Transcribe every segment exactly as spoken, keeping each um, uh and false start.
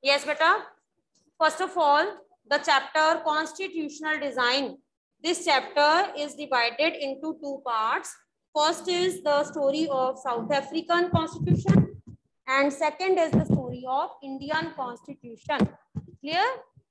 Yes, beta. First of all, the chapter Constitutional Design. This chapter is divided into two parts. First is the story of South African Constitution, and second is the story of Indian Constitution. Clear?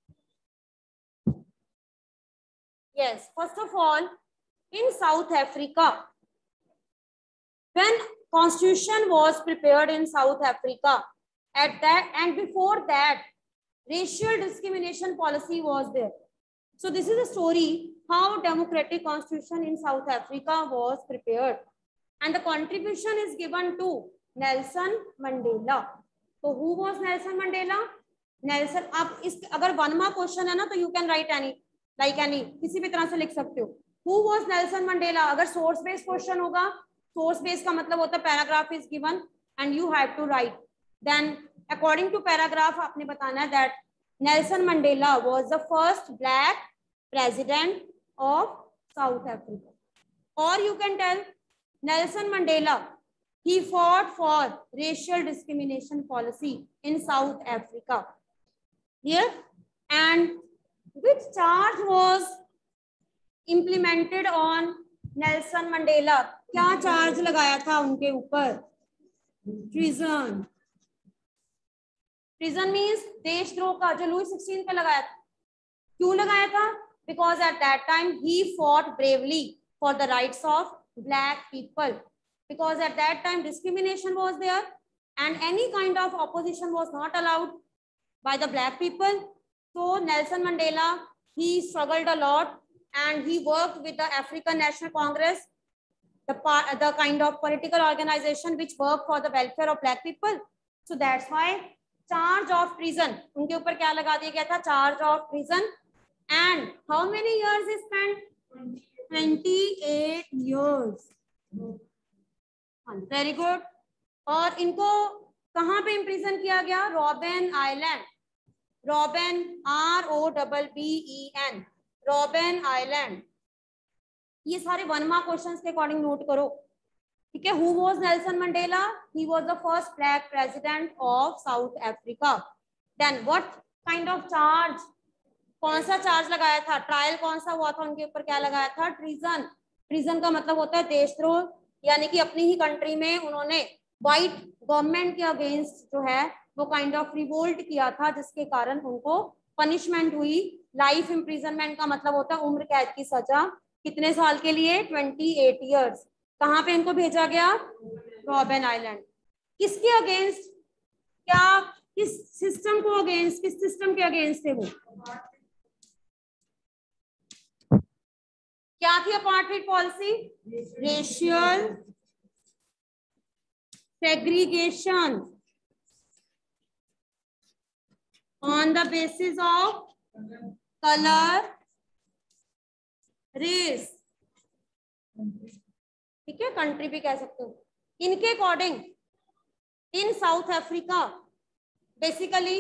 Yes. First of all, in South Africa, when Constitution was prepared in South Africa, at that and before that, racial discrimination policy was there. So this is a story how democratic constitution in South Africa was prepared, and the contribution is given to Nelson Mandela. So who was Nelson Mandela? Nelson, आप इस अगर one mark question है ना तो you can write any like any किसी भी तरह से लिख सकते हो. Who was Nelson Mandela? अगर सोर्स बेस्ड क्वेश्चन होगा, सोर्स बेस्ड का मतलब होता है paragraph is given and you have to write. Then according to paragraph आपने बताना है that Nelson Mandela was the first black president of South Africa. Or you can tell Nelson Mandela, he fought for racial discrimination policy in South Africa. Here, and which charge was implemented on Nelson Mandela? क्या charge लगाया था उनके ऊपर? Treason. Treason means देशद्रोह का, जो Louis sixteen पे लगाया था. क्यों लगाया था? Because at that time he fought bravely for the rights of black people. Because at that time discrimination was there and any kind of opposition was not allowed by the black people. So Nelson Mandela, he struggled a lot and he worked with the African National Congress, the part, the kind of political organization which worked for the welfare of black people. So that's why charge of treason उनके ऊपर क्या लगा दिया गया था? Charge of treason. And how many years is spent? अट्ठाईस years. Very good. और इनको कहां पे इम्प्रिजन किया गया? Robben Island. Robben, R O double B E N, Robben Island. ये सारे वन मार्क क्वेश्चंस के अकॉर्डिंग नोट करो. ठीक है. Who was Nelson Mandela? He was the first black president of South Africa. Then what kind of charge? कौन सा charge लगाया था? ट्रायल कौन सा हुआ था उनके ऊपर? क्या लगाया था? ट्रीजन. ट्रीजन का मतलब होता है देशद्रोह, यानी कि अपनी ही कंट्री में उन्होंने व्हाइट गवर्नमेंट के अगेंस्ट जो है वो काइंड ऑफ रिवोल्ट किया था, जिसके कारण उनको पनिशमेंट हुई. लाइफ इम्प्रिजनमेंट का मतलब होता है उम्र कैद की सजा. कितने साल के लिए? अट्ठाईस इयर्स. कहां पे इनको भेजा गया? Robben Island. किसके अगेंस्ट? क्या किस सिस्टम को अगेंस्ट? किस सिस्टम के अगेंस्ट थे वो? क्या थी apartment policy? Racial segregation on the basis of colour, race. ठीक है. कंट्री भी कह सकते हो. इनके according in South Africa basically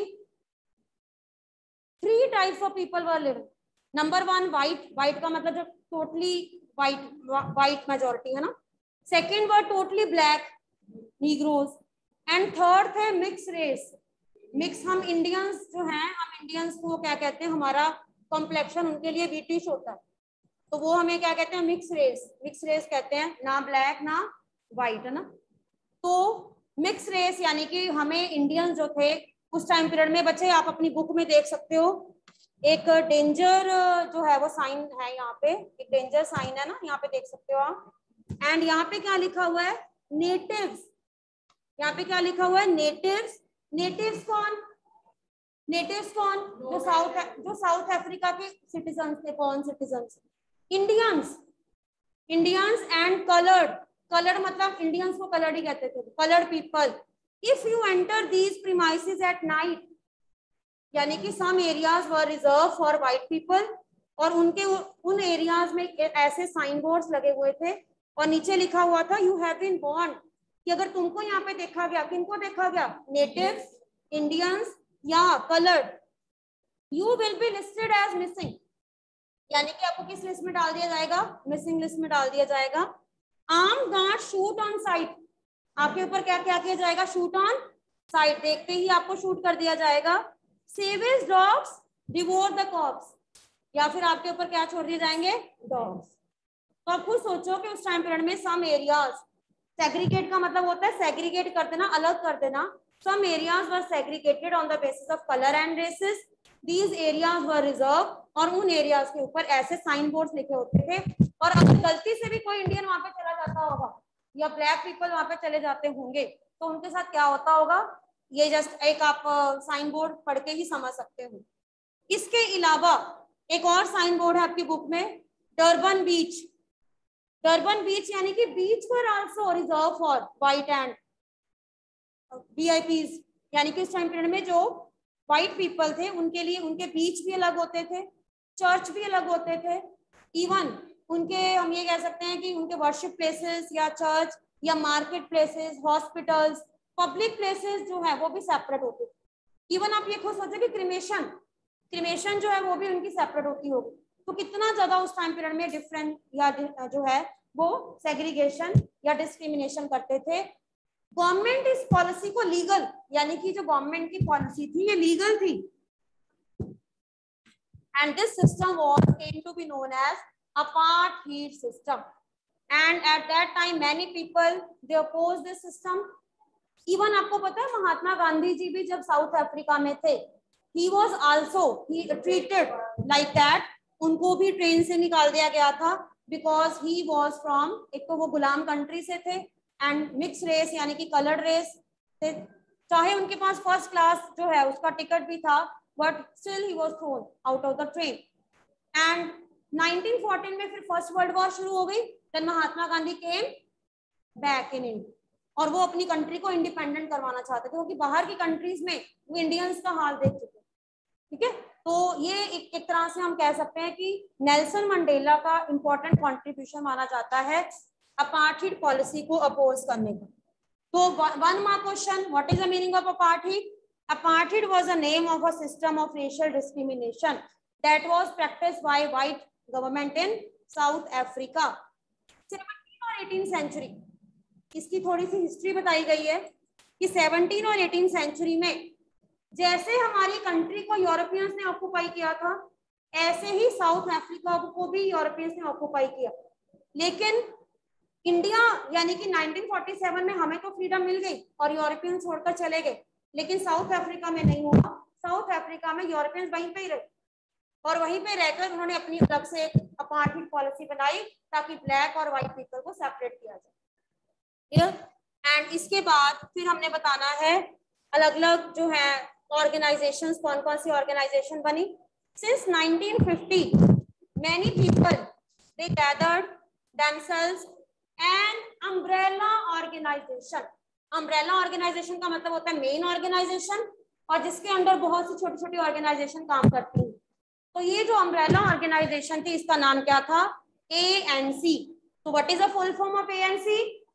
three types of people were living. Number one, white. White का मतलब जो टोटली व्हाइट, व्हाइट मेजोरिटी है ना. Second were totally black, Negroes. And third थे मिक्स रेस. मिक्स, हम इंडियंस जो हैं, हम इंडियंस को क्या कहते हैं? हमारा कॉम्प्लेक्शन उनके लिए ब्रिटिश होता है, तो वो हमें क्या कहते हैं? Mix race. मिक्स रेस कहते हैं, ना ब्लैक ना व्हाइट, है ना. तो मिक्स रेस यानी कि हमें इंडियंस जो थे उस टाइम पीरियड में, बच्चे आप अपनी बुक में देख सकते हो, एक डेंजर जो है वो साइन है यहाँ पे, एक डेंजर साइन है ना, यहाँ पे देख सकते हो आप. एंड यहाँ पे क्या लिखा हुआ है? नेटिव्स. यहाँ पे क्या लिखा हुआ है? नेटिव्स. नेटिव्स कौन? नेटिव्स कौन? जो साउथ जो साउथ अफ्रीका के सिटीजन थे. कौन citizen? Indians. Indians and coloured. Coloured मतलब इंडियंस को कलर्ड ही कहते थे. Coloured people. If you enter these premises at night, यानी कि some areas were reserve for white people, और उनके उन एरियाज में ऐसे साइन बोर्ड्स लगे हुए थे और नीचे लिखा हुआ था यू हैव बीन बॉर्न. कि अगर तुमको यहाँ पे देखा गया, किनको देखा गया? नेटिव्स, इंडियंस या coloured, you will be listed as missing. यानी कि आपको किस लिस्ट में डाल दिया जाएगा? मिसिंग लिस्ट में डाल दिया जाएगा. Arm guard shoot on sight. आपके ऊपर क्या क्या किया जाएगा? Shoot on sight. देखते ही आपको शूट कर दिया जाएगा. Savage dogs devour the corpse, या फिर आपके ऊपर क्या छोड़ दिए जाएंगे, डॉग्स। तो आप खुद सोचो कि उस टाइम पीरियड में सम एरियाज, सेग्रीगेट का मतलब होता है सेग्रीगेट कर देना, अलग कर देना। Some areas were segregated on the basis of colour and races, these areas were reserve, और उन एरियाज के ऊपर ऐसे साइन बोर्ड लिखे होते थे। और अगर गलती से भी कोई इंडियन वहां पे चला जाता होगा या ब्लैक पीपल वहां पे चले जाते होंगे तो उनके साथ क्या होता होगा, ये जस्ट एक आप साइन बोर्ड पढ़ के ही समझ सकते हो। इसके अलावा एक और साइन बोर्ड है आपकी बुक में, डरबन बीच। डरबन बीच यानी कि beach were also reserve for white and VIPs, यानी कि उस टाइम पीरियड में जो व्हाइट पीपल थे उनके लिए उनके बीच भी अलग होते थे, चर्च भी अलग होते थे, इवन उनके हम ये कह सकते हैं कि उनके वर्शिप प्लेसेस या चर्च या market places, hospitals, public places जो है वो भी सेपरेट होते थे। इवन आप ये खुद सोचो कि क्रिमेशन क्रिमेशन जो है वो भी उनकी सेपरेट होती होगी। तो कितना ज्यादा उस टाइम पीरियड में डिफरेंट या जो है वो सेग्रीगेशन या डिस्क्रिमिनेशन करते थे। गवर्नमेंट इस पॉलिसी को लीगल, यानी कि जो गवर्नमेंट की पॉलिसी थी ये लीगल थी, and this system was came to be known as apartheid system, and at that time many people they opposed this system. Even आपको पता है महात्मा गांधी जी भी जब साउथ अफ्रीका में थे, he was also he treated like that, उनको भी train से निकाल दिया गया था because he was from, एक तो वो गुलाम कंट्री से थे एंड मिक्स रेस यानी कि कलर्ड रेस थे, चाहे उनके पास फर्स्ट क्लास जो है उसका टिकट भी था, but still he was thrown out of the train. And nineteen fourteen में फिर फर्स्ट वर्ल्ड वॉर शुरू हो गई, then Mahatma Gandhi came back in India, और वो अपनी कंट्री को इंडिपेंडेंट करवाना चाहते थे क्योंकि बाहर की कंट्रीज में वो इंडियंस का हाल देख चुके। ठीक है, तो ये एक, एक तरह से हम कह सकते हैं कि नेल्सन मंडेला का इंपॉर्टेंट कंट्रीब्यूशन माना जाता है अपार्थाइड पॉलिसी को अपोज करने का। तो one mark question, what is the meaning of apartheid? Apartheid was a name of a system of racial discrimination that was practised by white government in South Africa. Seventeen और eighteen century, इसकी थोड़ी सी history बताई गई है कि seventeen और eighteen century में जैसे हमारी कंट्री को यूरोपियंस ने ऑक्युपाई किया था, ऐसे ही साउथ अफ्रीका को भी यूरोपियंस ने ऑक्युपाई किया। लेकिन इंडिया यानी कि नाइनटीन फोर्टी सेवन में हमें तो फ्रीडम मिल गई और यूरोपियन छोड़कर चले गए, लेकिन साउथ अफ्रीका में नहीं हुआ। साउथ अफ्रीका में यूरोपियंस वहीं पे ही रहे और वहीं पे रहकर उन्होंने अपनी अलग से अपार्थाइड पॉलिसी बनाई ताकि ब्लैक और व्हाइट पीपल को सेपरेट किया जाए। एंड इसके बाद फिर हमने बताना है अलग अलग जो है ऑर्गेनाइजेशंस, कौन कौन सी ऑर्गेनाइजेशन बनी। Since nineteen fifty many people they gathered themselves an umbrella organization. umbrella organization का मतलब होता है मेन ऑर्गेनाइजेशन और जिसके अंडर बहुत सी छोटी छोटी ऑर्गेनाइजेशन काम करती है। तो ये जो अम्ब्रेला ऑर्गेनाइजेशन थी इसका नाम क्या था? A N C. तो what is the full form of A N C?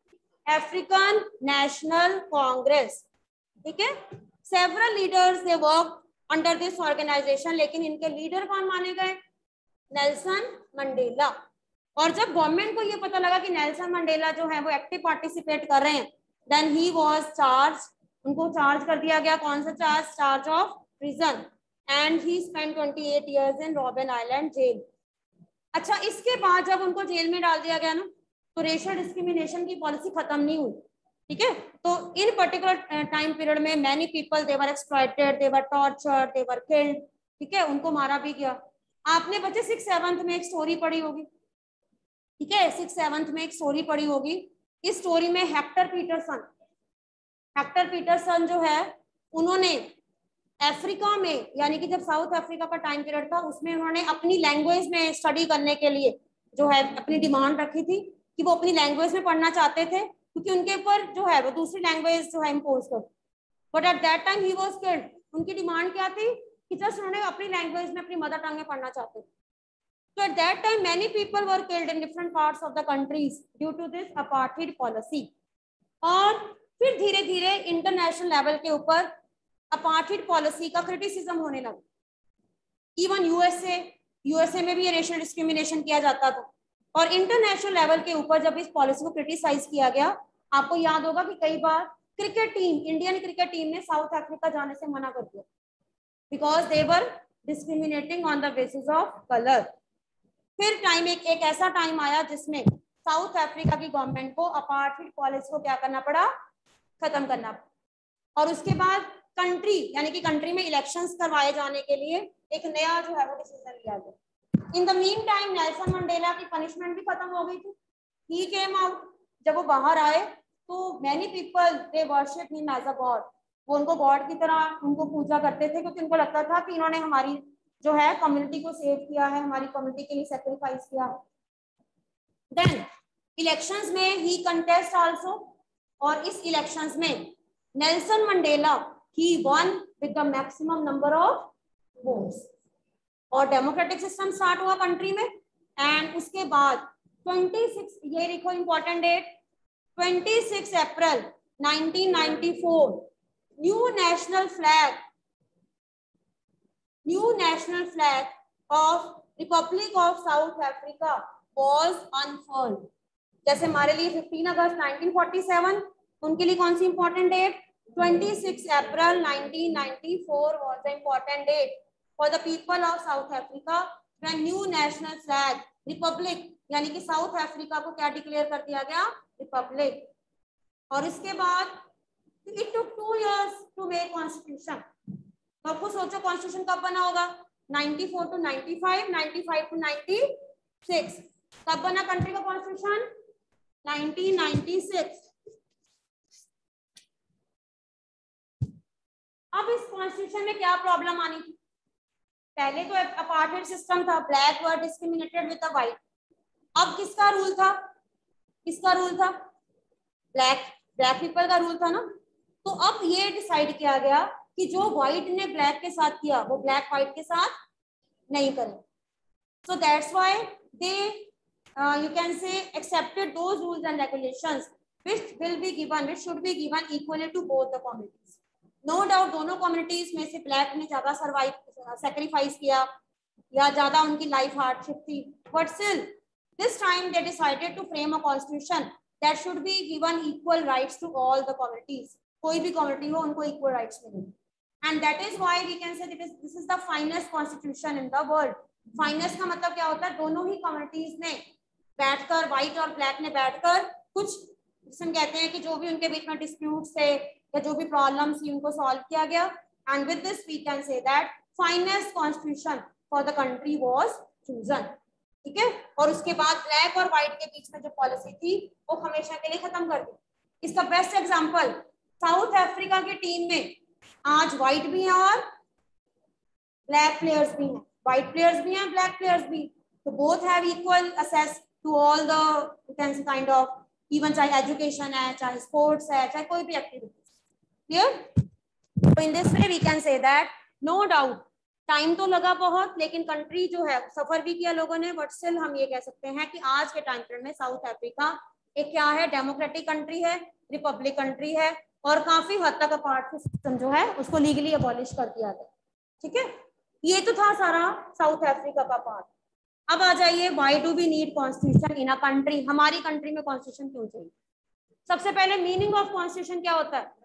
African National Congress. ठीक है, several leaders they work under this organisation, लेकिन इनके लीडर कौन माने गए? Nelson Mandela. और जब गवर्नमेंट को ये पता लगा कि नेल्सन मंडेला जो है वो एक्टिव पार्टिसिपेट कर रहे हैं, देन ही वाज चार्ज, उनको चार्ज कर दिया गया। कौन सा charge? Charge of prison, and he spend twenty eight years in Robben Island jail. अच्छा, इसके बाद जब उनको जेल में डाल दिया गया ना, तो रेशियल डिस्क्रिमिनेशन की पॉलिसी खत्म नहीं हुई। ठीक है, तो इन पर्टिकुलर टाइम पीरियड में many people they were exploited, they were tortured, they were killed. ठीक है, उनको मारा भी गया। आपने बच्चे सिक्स सेवंथ में एक स्टोरी पढ़ी होगी। ठीक है, सिक्स सेवंथ में एक स्टोरी पढ़ी होगी। इस स्टोरी में हेक्टर पीटरसन हेक्टर पीटरसन जो है उन्होंने अफ्रीका में, यानी कि जब साउथ अफ्रीका का टाइम पीरियड था उसमें उन्होंने अपनी लैंग्वेज में स्टडी करने के लिए जो है अपनी डिमांड रखी थी कि वो अपनी लैंग्वेज में पढ़ना चाहते थे क्योंकि उनके ऊपर जो है वो दूसरी लैंग्वेज जो है इम्पोज कर। But at that time he was killed. उनकी डिमांड क्या थी कि जस्ट उन्होंने अपनी लैंग्वेज में अपनी मदर टंग में पढ़ना चाहते थे। So at that time many people were killed in different parts of the countries due to this apartheid policy. और फिर धीरे धीरे इंटरनेशनल लेवल के ऊपर अपार्थाइड पॉलिसी का क्रिटिसिज्म होने लगा। इवन यूएसए यूएसए में भी ये रेशियल डिस्क्रिमिनेशन किया जाता था और इंटरनेशनल लेवल के ऊपर जब इस पॉलिसी को क्रिटिसाइज किया गया, आपको याद होगा कि कई बार cricket team, Indian cricket team ने साउथ अफ्रीका जाने से मना कर दिया because they were discriminating on the basis of colour. फिर टाइम एक एक ऐसा टाइम आया जिसमें साउथ अफ्रीका की गवर्नमेंट को अपार्थाइड पॉलिसी को क्या करना पड़ा, खत्म करना पड़ा। और उसके बाद कंट्री यानी कि कंट्री में इलेक्शंस करवाए जाने के लिए एक नया जो है वो डिसीजन लिया गया। In the mean time Nelson Mandela की पनिशमेंट भी खत्म हो गई थी। ही केम आउट, जब वो बाहर आए तो many people they worship him as a god, वो उनको गॉड की तरह उनको पूजा करते थे, क्योंकि उनको लगता था कि इन्होंने हमारी जो है कम्युनिटी को सेव किया है, हमारी कम्युनिटी के लिए सेक्रीफाइस किया है। देन इलेक्शंस में ही कंटेस्ट आल्सो, और इस इलेक्शंस में नेल्सन मंडेला ही won with the maximum number of votes, और डेमोक्रेटिक सिस्टम स्टार्ट हुआ कंट्री में। एंड उसके बाद छब्बीस, ये देखो इंपॉर्टेंट डेट, छब्बीस April nineteen ninety four, new national flag new national flag of republic of South Africa was unfurled. जैसे हमारे लिए फिफ्टीन अगस्त नाइनटीन फोर्टी सेवन, उनके लिए कौन सी इंपॉर्टेंट डेट, छब्बीस April nineteen ninety four was the important date for the people of South Africa when new national flag republic यानी कि साउथ अफ्रीका को क्या डिक्लेयर कर दिया गया, रिपब्लिक। और इसके बाद it took two years to make constitution. तो आपको सोचो कॉन्स्टिट्यूशन कब बना होगा, ninety four to ninety five, ninety five to ninety six. कब बना कंट्री का कॉन्स्टिट्यूशन, नाइनटीन नाइंटी सिक्स। अब इस कॉन्स्टिट्यूशन में क्या प्रॉब्लम आनी थी, पहले तो अपार्थाइड सिस्टम था, black were discriminated with the white. अब किसका रूल था, किसका रूल था, ब्लैक ब्लैक पीपल का रूल था ना। तो अब ये डिसाइड किया गया कि जो व्हाइट ने ब्लैक के साथ किया वो ब्लैक व्हाइट के साथ नहीं करे। So that's why they you can say accepted those rules and regulations which will be given which should be given equally to both the communities. No doubt दोनों कम्युनिटीज में से ब्लैक ने ज्यादा survive sacrifice किया या ज्यादा उनकी life hardship थी, but still this time they decided to frame a constitution that should be given equal rights to all the communities. कोई भी कम्युनिटी हो उनको इक्वल राइट्स मिले। And that is why we can say that is, this is the finest constitution in the world. Finest का मतलब क्या होता है, दोनों ही कम्युनिटीज ने बैठकर, व्हाइट और ब्लैक ने बैठकर कुछ जिसमें कहते हैं कि जो भी उनके बीच में डिस्प्यूट्स थे या जो भी प्रॉब्लम्स थी उनको सॉल्व किया गया। And with this we can say that finest constitution for the country was chosen. ठीक है, और उसके बाद ब्लैक और व्हाइट के बीच में जो पॉलिसी थी वो हमेशा के लिए खत्म कर दी। इसका बेस्ट एग्जाम्पल साउथ अफ्रीका की टीम में आज व्हाइट भी हैं और ब्लैक प्लेयर्स भी हैं, व्हाइट प्लेयर्स भी हैं, ब्लैक प्लेयर्स भी, तो both have equal access to all the kind of, even चाहे एजुकेशन है, चाहे स्पोर्ट्स है, चाहे कोई भी एक्टिविटी। क्लियर? तो in this way we can say that no doubt time तो लगा बहुत, लेकिन कंट्री जो है सफर भी किया लोगों ने, बट स्टिल हम ये कह सकते हैं कि आज के टाइम पीरियड में साउथ अफ्रीका एक क्या है, डेमोक्रेटिक कंट्री है, रिपब्लिक कंट्री है, और काफी हद तक अपार्थाइड सिस्टम जो है उसको लीगली अबॉलिश कर दिया गया। ठीक है, ये तो था सारा साउथ अफ्रीका का पार्ट। अब आ जाइए, why do we need constitution in a country, हमारी कंट्री में कॉन्स्टिट्यूशन क्यों चाहिए। सबसे पहले मीनिंग ऑफ कॉन्स्टिट्यूशन क्या होता है,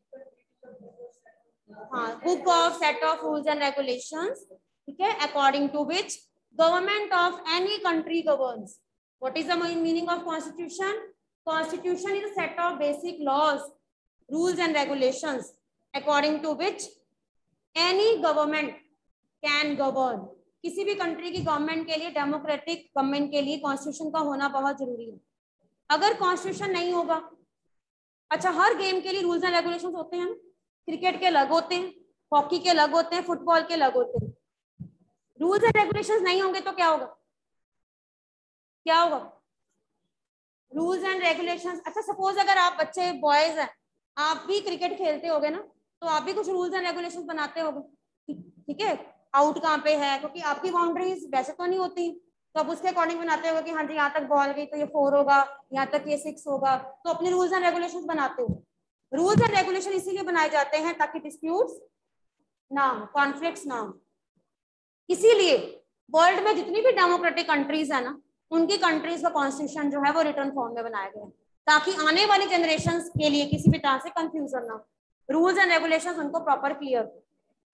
हाँ, book of set of rules and regulations, ठीक है, according to which government of any country governs. What is the meaning of constitution, constitution is a set of basic laws, rules and regulations according to which any government can govern। किसी भी country की government के लिए, democratic government के लिए constitution का होना बहुत जरूरी है। अगर कॉन्स्टिट्यूशन नहीं होगा, अच्छा हर गेम के लिए रूल्स एंड रेगुलेशंस होते हैं, क्रिकेट के अलग होते हैं, हॉकी के अलग होते हैं, फुटबॉल के अलग होते हैं। रूल्स एंड रेगुलेशंस नहीं होंगे तो क्या होगा, क्या होगा, रूल्स एंड रेगुलेशंस। अच्छा सपोज अगर आप बच्चे बॉयज हैं, आप भी क्रिकेट खेलते होगे ना, तो आप भी कुछ रूल्स एंड रेगुलेशंस बनाते होगे, ठीक है, आउट कहाँ पे है, क्योंकि आपकी बाउंड्रीज वैसे तो नहीं होती, तो आप उसके अकॉर्डिंग बनाते होगे कि हाँ जी यहाँ तक बॉल गई तो ये फोर होगा, यहाँ तक ये सिक्स होगा, तो अपने रूल्स एंड रेगुलेशंस बनाते हो। रूल्स एंड रेगुलेशन इसीलिए बनाए जाते हैं ताकि डिस्प्यूट्स ना हो, कॉन्फ्लिक्ट्स ना हो। इसीलिए वर्ल्ड में जितनी भी डेमोक्रेटिक कंट्रीज है ना, उनकी कंट्रीज का कॉन्स्टिट्यूशन जो है वो रिटर्न फॉर्म में बनाया गया है, ताकि आने वाली जनरेशन के लिए किसी भी तरह से कंफ्यूजन ना हो, रूल्स एंड रेगुलेशंस उनको प्रॉपर क्लियर हो।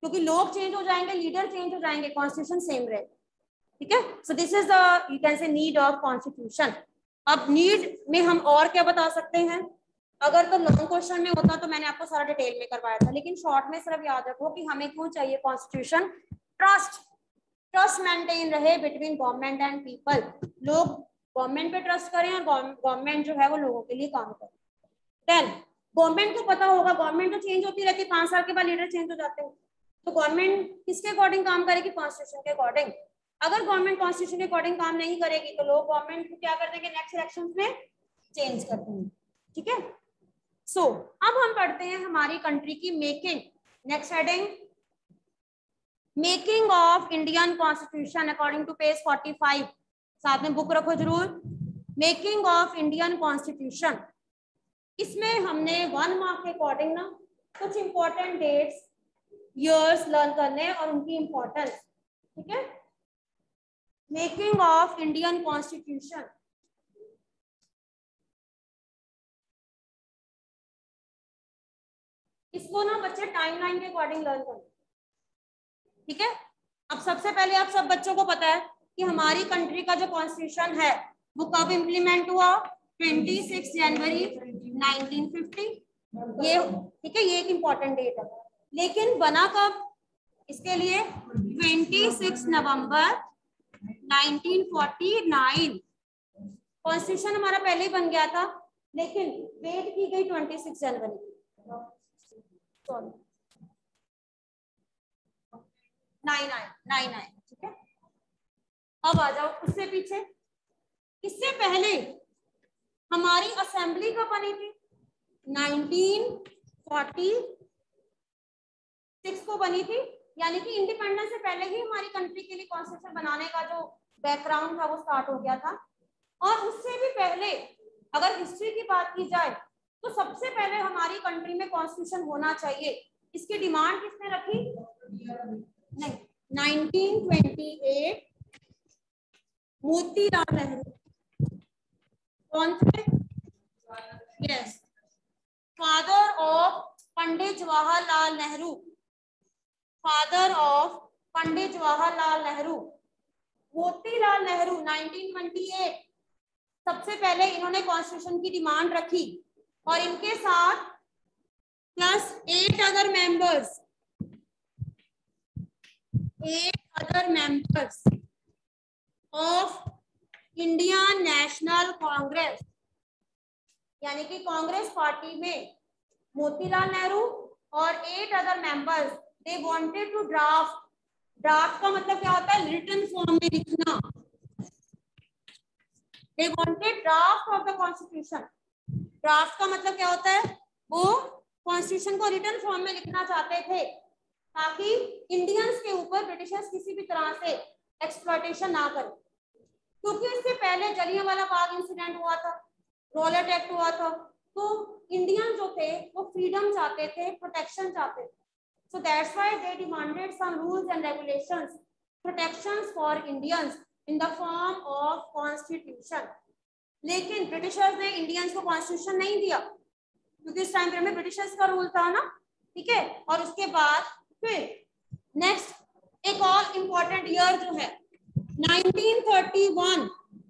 क्योंकि लोग चेंज हो जाएंगे, लीडर चेंज हो जाएंगे, कॉन्स्टिट्यूशन सेम रहे, ठीक है। So this is the you can say need of constitution. अब नीड में हम और क्या बता सकते हैं, अगर तो लॉन्ग क्वेश्चन में होता तो मैंने आपको सारा डिटेल में करवाया था, लेकिन शॉर्ट में सिर्फ याद रखो कि हमें क्यों चाहिए कॉन्स्टिट्यूशन। ट्रस्ट, ट्रस्ट मेंटेन रहे बिटवीन गवर्नमेंट एंड पीपल, लोग गवर्नमेंट पे ट्रस्ट करें और गवर्नमेंट जो है वो लोगों के लिए काम करे। देन गवर्नमेंट को पता होगा, गवर्नमेंट तो चेंज होती रहती है, पांच साल के बाद लीडर चेंज हो जाते हैं, तो गवर्नमेंट किसके अकॉर्डिंग काम करेगी, कॉन्स्टिट्यूशन के अकॉर्डिंग। अगर गवर्नमेंट कॉन्स्टिट्यूशन के अकॉर्डिंग काम नहीं करेगी तो लोग गवर्नमेंट को क्या कर देंगे, नेक्स्ट इलेक्शन में चेंज कर देंगे, ठीक है। सो so, अब हम पढ़ते हैं हमारी कंट्री की making. Next heading, making of Indian constitution according to page forty five, साथ में बुक रखो जरूर। मेकिंग ऑफ इंडियन कॉन्स्टिट्यूशन, इसमें हमने वन मार्क के अकॉर्डिंग ना कुछ इंपॉर्टेंट डेट्स, ईयर्स लर्न करने और उनकी इंपॉर्टेंस, ठीक है। मेकिंग ऑफ इंडियन कॉन्स्टिट्यूशन, इसको ना बच्चे टाइमलाइन के अकॉर्डिंग लर्न करें, ठीक है। अब सबसे पहले आप सब बच्चों को पता है कि हमारी कंट्री का जो कॉन्स्टिट्यूशन है वो कब इम्प्लीमेंट हुआ, छब्बीस जनवरी नाइनटीन फिफ्टी, ये ठीक है, ये एक इम्पॉर्टेंट डेट है। लेकिन बना कब, इसके लिए छब्बीस नवंबर नाइनटीन फोर्टी नाइन, कॉन्स्टिट्यूशन हमारा पहले ही बन गया था, लेकिन डेट की गई छब्बीस जनवरी, sorry nine nine nine nine, ठीक है। अब आ जाओ उससे पीछे, इससे पहले हमारी असेंबली कब बनी थी, नाइनटीन फोर्टी सिक्स को बनी थी, यानी कि इंडिपेंडेंस से पहले ही हमारी कंट्री के लिए कॉन्स्टिट्यूशन बनाने का जो बैकग्राउंड था वो स्टार्ट हो गया था। और उससे भी पहले अगर हिस्ट्री की बात की जाए तो सबसे पहले हमारी कंट्री में कॉन्स्टिट्यूशन होना चाहिए, इसकी डिमांड किसने रखी, नहीं, nineteen twenty eight Motilal Nehru, कौन थे, yes, father of Pandit Jawaharlal Nehru, father of Pandit Jawaharlal Nehru, Motilal Nehru nineteen twenty eight, सबसे पहले इन्होंने कॉन्स्टिट्यूशन की डिमांड रखी और इनके साथ plus eight other members, eight other members of Indian national Congress, यानी कि कांग्रेस पार्टी में मोतीलाल नेहरू और eight other members, they wanted to draft, draft का मतलब क्या होता है, रिटन फॉर्म में लिखना, they wanted draft of the constitution, draft का मतलब क्या होता है, वो कॉन्स्टिट्यूशन को रिटन फॉर्म में लिखना चाहते थे ताकि इंडियंस के ऊपर ब्रिटिशर्स किसी भी तरह से एक्सप्लॉयटेशन ना करें, क्योंकि इससे पहले जलियांवाला बाग इंसिडेंट हुआ था, रॉलेट एक्ट हुआ था, तो इंडियन जो थे वो फ्रीडम चाहते थे, प्रोटेक्शन चाहते थे, so that's why they demanded some rules and regulations, protections for Indians in the form of constitution. लेकिन ब्रिटिशर्स ने इंडियंस को कॉन्स्टिट्यूशन नहीं दिया, क्योंकि इस टाइम पे में ब्रिटिशर्स का रूल था ना, ठीक है। और उसके बाद फिर नेक्स्ट एक और इम्पोर्टेंट ईयर जो है नाइनटीन थर्टी वन,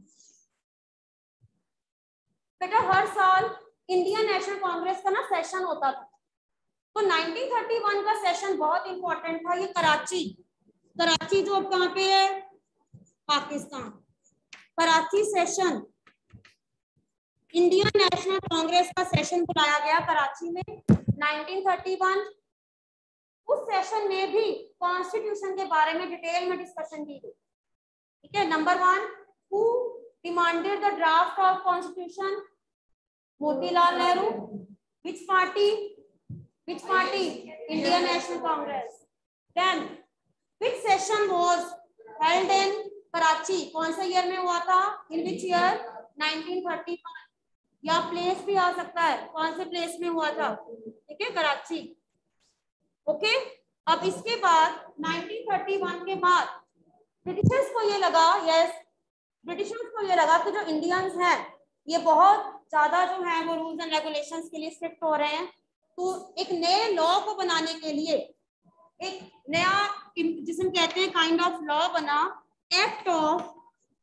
बेटा हर साल इंडियन नेशनल कांग्रेस का ना सेशन होता था, तो नाइनटीन थर्टी वन का सेशन बहुत इंपॉर्टेंट था। ये कराची, कराची जो अब कहाँ पे है, Pakistan, Karachi session, Indian national Congress का सेशन बुलाया गया कराची में नाइनटीन थर्टी वन। उस सेशन में भी कॉन्स्टिट्यूशन के बारे में डिटेल में डिस्कशन की गई, ठीक है। Number one, who demanded the draft of constitution, Motilal Nehru, which party, which party, Indian national Congress. Then which session was held in Karachi, कौन से ईयर में हुआ था, in which year, nineteen thirty one, या प्लेस भी आ सकता है, कौन से प्लेस में हुआ था, ठीक है, कराची, ओके। अब इसके बाद नाइनटीन थर्टी वन के बाद ब्रिटिशर्स को ये लगा, यस, ब्रिटिशर्स को ये लगा कि जो इंडियंस हैं ये बहुत ज्यादा जो है वो रूल्स एंड रेगुलेशंस के लिए स्ट्रिक्ट हो रहे हैं, तो एक नए लॉ को बनाने के लिए, एक नया जिसे हम कहते हैं काइंड ऑफ लॉ बना, act of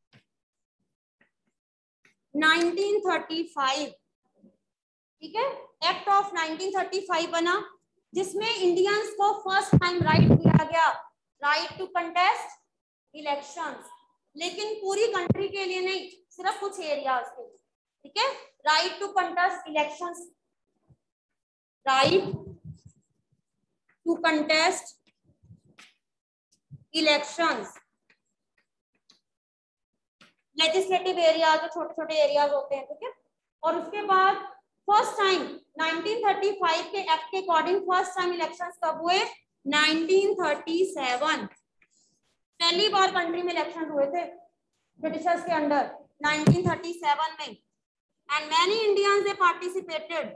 nineteen thirty five, ठीक है, act of nineteen thirty five बना, जिसमें इंडियंस को फर्स्ट टाइम राइट दिया गया, राइट टू कंटेस्ट इलेक्शंस, लेकिन पूरी कंट्री के लिए नहीं, सिर्फ कुछ एरियाज के लिए, ठीक है, right to contest elections, right to contest elections, legislative area जो छोटे छोटे एरियाज होते हैं, ठीक है। और उसके बाद first time nineteen thirty five के एक्ट के अकॉर्डिंग फर्स्ट टाइम इलेक्शंस कब हुए, नाइनटीन थर्टी सेवन, पहली बार कंट्री में इलेक्शन हुए थे ब्रिटिशर्स के अंडर नाइनटीन थर्टी सेवन में, and many Indians they participated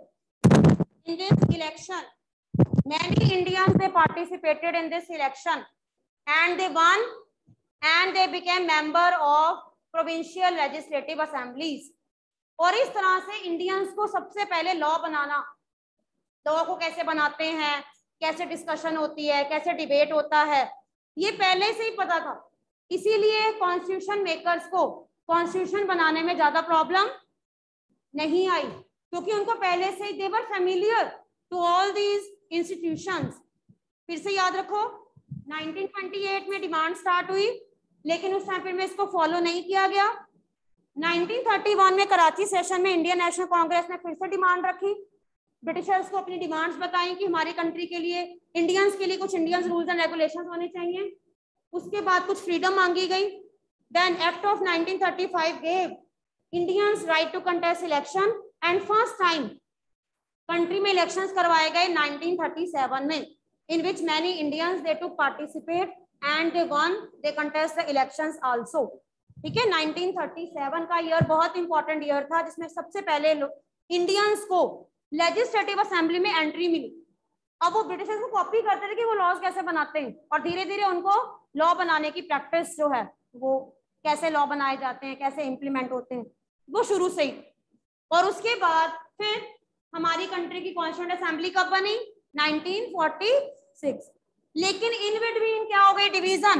in this election, many Indians they participated in this election and they won and they became member of provincial legislative assemblies। और इस तरह से Indians को सबसे पहले law बनाना, law को कैसे बनाते हैं, कैसे डिस्कशन होती है, कैसे डिबेट होता है, ये पहले से ही पता था, इसीलिए कॉन्स्टिट्यूशन मेकर्स को कॉन्स्टिट्यूशन बनाने में ज्यादा प्रॉब्लम नहीं आई, क्योंकि उनको पहले से ही they were familiar to all these institutions. फिर से याद रखो, नाइनटीन ट्वेंटी एट में डिमांड स्टार्ट हुई, लेकिन उस टाइम में इसको फॉलो नहीं किया गया। नाइनटीन थर्टी वन में कराची सेशन में इंडियन नेशनल कांग्रेस ने फिर से डिमांड रखी, ब्रिटिशर्स को अपनी डिमांड्स बताई कि हमारी कंट्री के लिए, इंडियंस के लिए कुछ इंडियन रूल्स एंड रेगुलेशंस होने चाहिए। उसके बाद कुछ फ्रीडम मांगी गई। Then act of nineteen thirty five gave Indians right to contest election, and first time country में इलेक्शंस करवाए गए नाइनटीन थर्टी सेवन में, in which many Indians they took participate and they won, they contest the elections also, ठीक है। Nineteen thirty seven का year बहुत important year था, जिसमें सबसे पहले इंडियंस को लेजिस्लेटिव असेंबली में एंट्री मिली। अब वो ब्रिटिशर्स को कॉपी करते थे कि वो लॉज कैसे बनाते हैं, और धीरे धीरे उनको लॉ बनाने की प्रैक्टिस जो है, वो कैसे लॉ बनाए जाते हैं, कैसे इंप्लीमेंट होते हैं, वो शुरू से ही। और उसके बाद फिर हमारी कंट्री की कॉन्स्टिट्यूएंट असेंबली कब बनी, नाइनटीन फोर्टी सिक्स। लेकिन इन बिटवीन क्या हो गई, डिवीजन।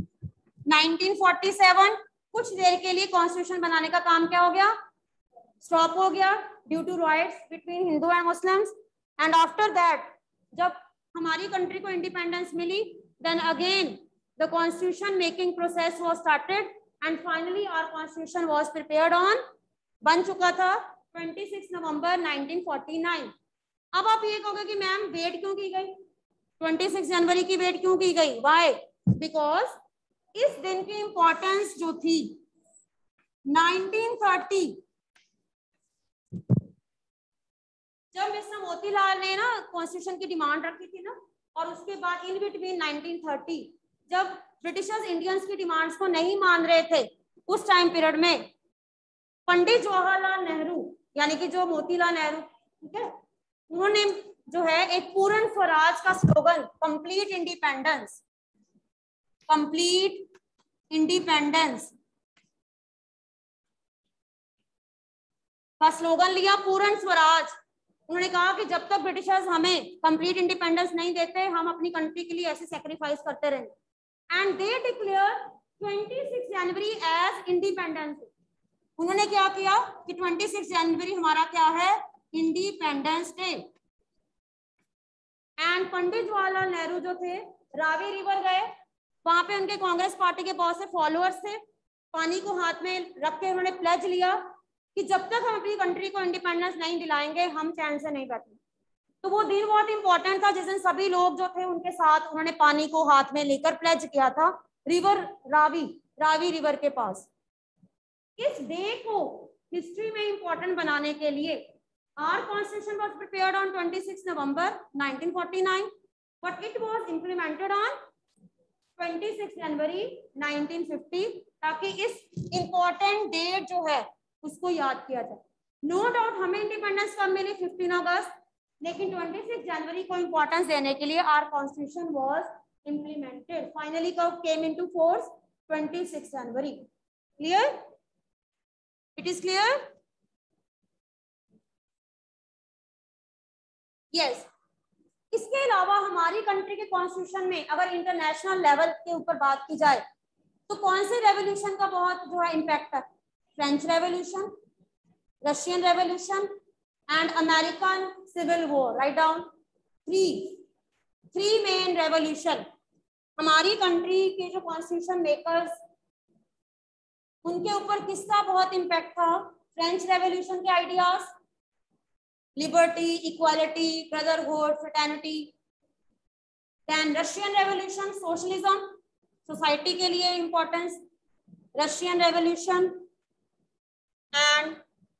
नाइनटीन फोर्टी सेवन कुछ देर के लिए कॉन्स्टिट्यूशन बनाने का काम क्या हो गया, स्टॉप हो गया, due to riots between Hindu and Muslims. And after that जब हमारी कंट्री को इंडिपेंडेंस मिली, then again the constitution making process was started, and finally our constitution was prepared on, बन चुका था छब्बीस नवंबर नाइनटीन फोर्टी नाइन। अब आप ये कहोगे कि मैम वेट क्यों की गई, छब्बीस जनवरी की वेट क्यों की गई, व्हाई, बिकॉज इस दिन की इंपॉर्टेंस जो थी नाइनटीन थर्टी, जब मिस्टर मोतीलाल ने ना कॉन्स्टिट्यूशन की डिमांड रखी थी ना, और उसके बाद इन बिटवीन नाइनटीन थर्टी जब ब्रिटिशर्स इंडियंस की डिमांड्स को नहीं मान रहे थे, उस टाइम पीरियड में पंडित जवाहरलाल नेहरू यानी कि जो मोतीलाल नेहरू, ठीक है, उन्होंने जो है एक पूर्ण स्वराज का slogan, complete independence, complete independence का स्लोगन लिया, पूर्ण स्वराज। उन्होंने कहा कि जब तक ब्रिटिशर्स हमें कंप्लीट इंडिपेंडेंस नहीं देते, हम अपनी कंट्री के लिए ऐसे सेक्रीफाइस करते रहेंगे। एंड दे डिक्लेयर छब्बीस जनवरी एज इंडिपेंडेंस। उन्होंने क्या किया कि छब्बीस जनवरी हमारा क्या है, independence day. And Pandit Jawaharlal Nehru जो थे रावी रिवर गए, वहां पे उनके कांग्रेस पार्टी के बहुत से फॉलोअर्स थे, पानी को हाथ में रख के उन्होंने प्लेज लिया कि जब तक हम अपनी कंट्री को इंडिपेंडेंस नहीं दिलाएंगे, हम चैन से नहीं बैठेंगे। तो वो दिन बहुत इंपॉर्टेंट था, जिस दिन सभी लोग जो थे उनके साथ उन्होंने पानी को हाथ में लेकर प्लेज किया था, रिवर रावी, रावी रिवर के पास। इस डे को हिस्ट्री में इंपॉर्टेंट बनाने के लिए our constitution was prepared on twenty-sixth November nineteen forty-nine, but it was implemented on twenty-sixth January nineteen fifty, ताकि इस important date जो है उसको याद किया जाए। नो डाउट हमें इंडिपेंडेंस कब मिली, फिफ्टीन अगस्त, लेकिन छब्बीस जनवरी को इंपॉर्टेंस देने के लिए our constitution was implemented, finally came into force twenty-sixth January. Clear? It is clear? Yes. इसके अलावा हमारी कंट्री के कॉन्स्टिट्यूशन में अगर इंटरनेशनल लेवल के ऊपर बात की जाए तो कौन से रेवोल्यूशन का बहुत जो है इम्पैक्ट है? French revolution, Russian revolution and American civil war. Write down three three main revolution. हमारी कंट्री के जो कॉन्स्टिट्यूशन मेकर्स उनके ऊपर किसका बहुत इम्पैक्ट था? फ्रेंच रेवोल्यूशन के ideas, liberty, equality, brotherhood, fraternity. Then Russian revolution, socialism, society के लिए importance, Russian revolution. And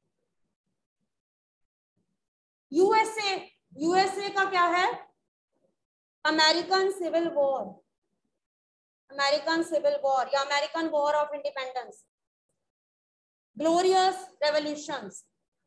USA, USA का क्या है? American civil war, American civil war या American war of independence, glorious revolutions.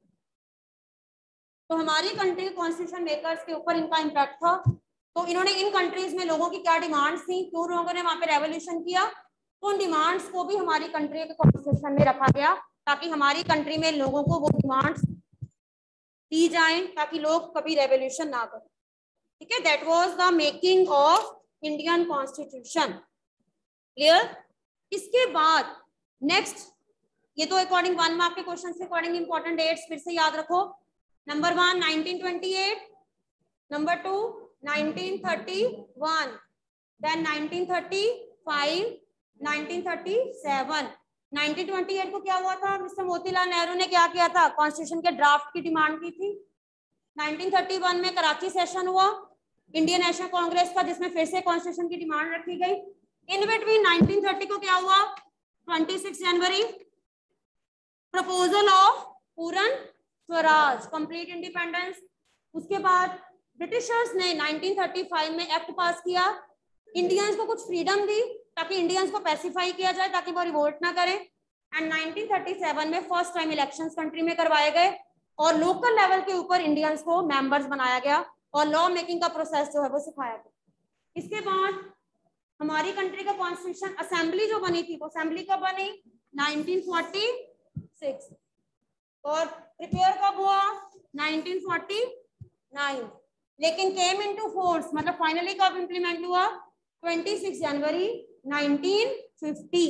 तो हमारी कंट्री के कॉन्स्टिट्यूशन मेकर्स के ऊपर इनका इम्पैक्ट था. तो इन्होंने इन कंट्रीज में लोगों की क्या डिमांड्स थी, क्यों लोगों ने वहां पे रेवोल्यूशन किया, तो उन डिमांड्स को भी हमारी कंट्री के कॉन्स्टिट्यूशन में रखा गया ताकि हमारी कंट्री में लोगों को वो डिमांड्स दी जाएं ताकि लोग कभी रेवोल्यूशन ना करें. ठीक है, that was the making of Indian constitution. Clear? इसके बाद नेक्स्ट, ये तो अकॉर्डिंग वन मार्क के क्वेश्चन से अकॉर्डिंग इंपॉर्टेंट डेट्स फिर से याद रखो. Number one nineteen twenty eight, number two nineteen thirty one, then nineteen thirty five, nineteen thirty seven. Nineteen twenty eight को क्या हुआ था? मिस्टर मोतीलाल नेहरू ने क्या किया था? कॉन्स्टिट्यूशन के ड्राफ्ट की डिमांड की थी. नाइनटीन थर्टी वन में कराची सेशन हुआ इंडियन नेशनल कांग्रेस का, जिसमें फिर से कॉन्स्टिट्यूशन की डिमांड रखी गई. इन बिटवीन नाइनटीन थर्टी को क्या हुआ? छब्बीस जनवरी, प्रपोजल ऑफ पूर्ण स्वराज, कंप्लीट इंडिपेंडेंस. उसके बाद ब्रिटिशर्स ने नाइनटीन थर्टी फाइव में एक्ट पास किया, इंडियंस को कुछ फ्रीडम दी ताकि इंडियंस को पैसिफाई किया जाए ताकि वो रिवोल्ट ना करें. एंड नाइनटीन थर्टी सेवन में फर्स्ट टाइम इलेक्शंस कंट्री में करवाए गए और लोकल लेवल के ऊपर इंडियंस को मेंबर्स बनाया गया और लॉ मेकिंग का प्रोसेस जो है वो सिखाया गया. इसके बाद हमारी कंट्री का कॉन्स्टिट्यूशन असेंबली जो बनी थी वो असेंबली कब बनी? Nineteen forty six. और प्रिपेयर कब हुआ? Nineteen forty nine. लेकिन केम इनटू फोर्स मतलब फाइनली कब इंप्लीमेंट हुआ? छब्बीस जनवरी नाइनटीन फिफ्टी,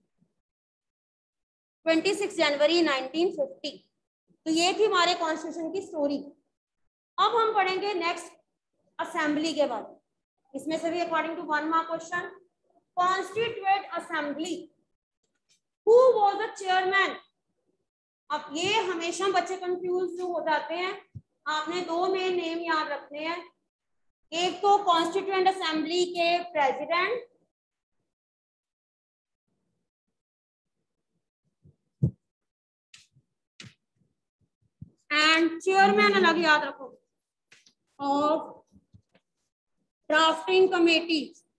छब्बीस जनवरी नाइनटीन फिफ्टी. तो ये थी हमारे कॉन्स्टिट्यूशन की स्टोरी. अब हम पढ़ेंगे नेक्स्ट असेंबली के बाद. इसमें से भी according to one mark question, constituent assembly, who was the chairman? अब ये हमेशा बच्चे कंफ्यूज हो जाते हैं. आपने दो मेन नेम याद रखने हैं, एक तो कॉन्स्टिट्यूएंट असेंबली के प्रेसिडेंट एंड चेयरमैन अलग याद रखो ऑफ ड्राफ्टिंग कमेटी.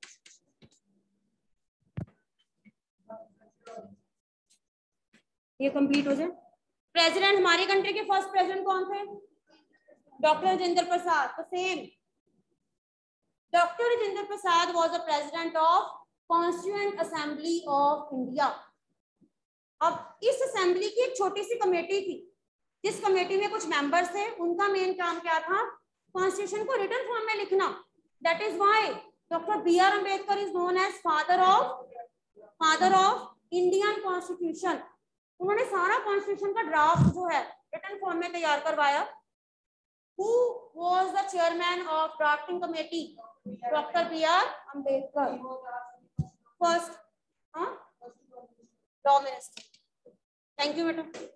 ये कंप्लीट हो जाए. प्रेसिडेंट, हमारी कंट्री के फर्स्ट प्रेसिडेंट कौन थे? डॉक्टर राजेंद्र प्रसाद. तो same, doctor Rajendra Prasad was the president of constituent assembly of India. अब इस असेंबली की एक छोटी सी कमेटी थी, जिस कमेटी में कुछ मेंबर्स थे. उनका मेन काम क्या था? कॉन्स्टिट्यूशन को रिटन फॉर्म में लिखना. That is why doctor B R Ambedkar is known as father of father of Indian constitution. उन्होंने सारा कॉन्स्टिट्यूशन का ड्राफ्ट जो है रिटन फॉर्म में तैयार करवाया. Who was the chairman of drafting committee? Doctor B R Ambedkar. First, huh? Law Minister. Thank you, madam.